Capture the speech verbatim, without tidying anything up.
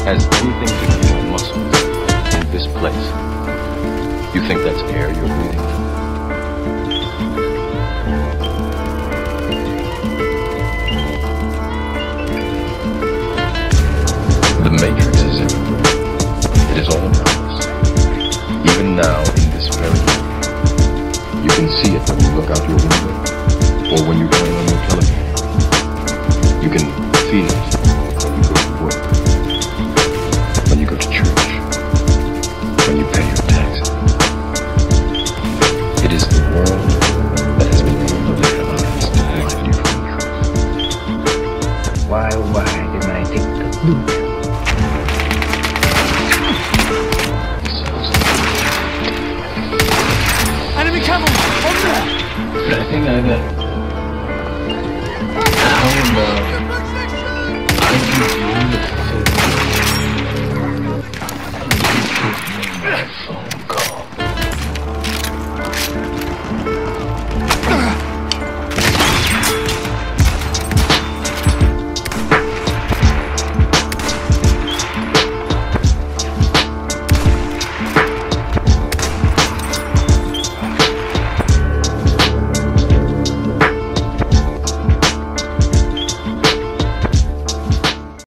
has anything to do with my muscles in this place. You think that's air you're breathing? The Matrix is everywhere. It is all around us. Even now, in this very moment. You can see it when you look out your window.